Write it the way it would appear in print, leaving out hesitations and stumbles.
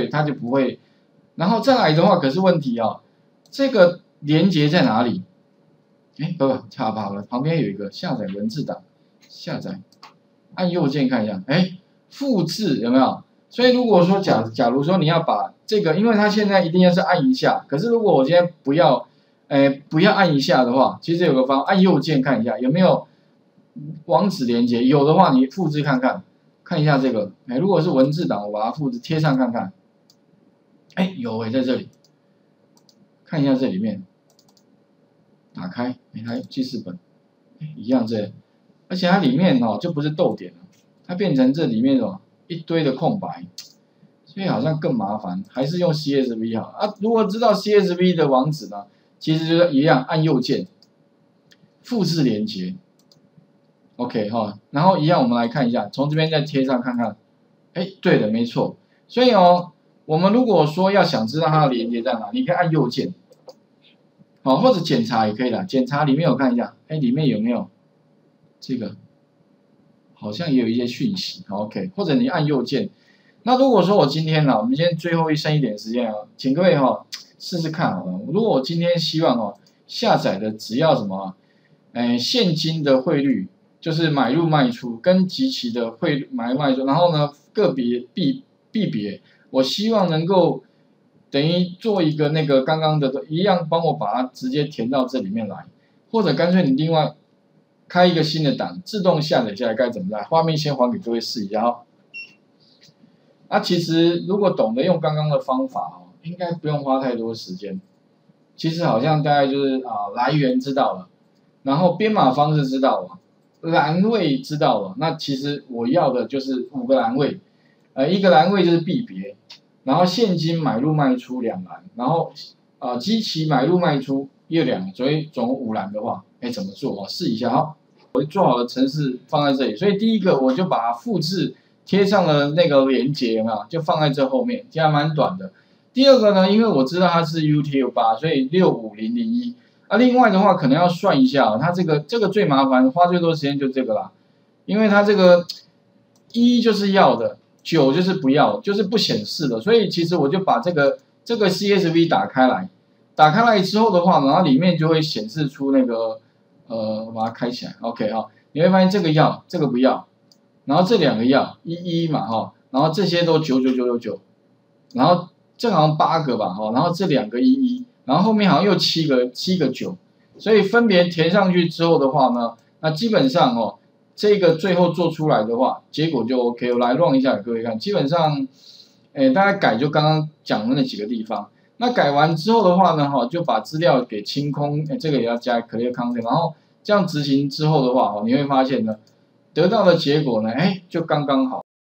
对，它就不会。然后再来的话，可是问题啊，这个连接在哪里？哎，不，差吧了，旁边有一个下载文字档，下载，按右键看一下，哎，复制有没有？所以如果说假如说你要把这个，因为它现在一定要是按一下，可是如果我今天不要按一下的话，其实有个方法，按右键看一下有没有网址连接，有的话你复制看看，看一下这个，哎，如果是文字档，我把它复制贴上看看，哎，有哎，在这里，看一下这里面。打开，它记事本，一样这，而且它里面哦就不是逗点了，它变成这里面哦一堆的空白，所以好像更麻烦，还是用 CSV 好啊。如果知道 CSV 的网址呢，其实就是一样，按右键，复制连接 ，OK 哈，然后一样我们来看一下，从这边再贴上看看，哎，对的，没错，所以哦，我们如果说要想知道它的连接在哪，你可以按右键。好，或者检查也可以啦，检查里面我看一下，哎，里面有没有这个？好像也有一些讯息 ，OK， 或者你按右键。那如果说我今天呢，我们今天最后剩一点时间啊，请各位哈试试看好了。如果我今天希望哦下载的只要什么，现金的汇率就是买入卖出跟即期的汇率买入卖出，然后呢个别币别，我希望能够。等于做一个那个刚刚的一样，帮我把它直接填到这里面来，或者干脆你另外开一个新的档，自动下载下来该怎么来？画面先还给各位试一下哦。那其实如果懂得用刚刚的方法哦，应该不用花太多时间。其实好像大概就是来源知道了，然后编码方式知道了，栏位知道了，那其实我要的就是5个栏位，一个栏位就是币别。然后现金买入卖出2栏，然后基期买入卖出又2个，所以总共5栏的话，哎怎么做？我试一下哈。我做好了程式放在这里，所以第一个我就把它复制贴上了那个连接，有没有？就放在这后面，这样蛮短的。第二个呢，因为我知道它是 UTF8，所以65001。另外的话可能要算一下，它这个最麻烦，花最多时间就这个啦，因为它这个1就是要的。9就是不要，就是不显示的，所以其实我就把这个 CSV 打开来之后的话，然后里面就会显示出那个我把它开起来 ，OK 哈，你会发现这个要，这个不要，然后这2个要11嘛哈，然后这些都99999，然后这好像8个吧哈，然后这2个11，然后后面好像又7个9，所以分别填上去之后的话呢，那基本上哦。这个最后做出来的话，结果就 OK。我来 run 一下给各位看，基本上，大概改就刚刚讲的那几个地方。那改完之后的话呢，就把资料给清空，这个也要加 clear content， 然后这样执行之后的话，你会发现呢，得到的结果呢，就刚刚好。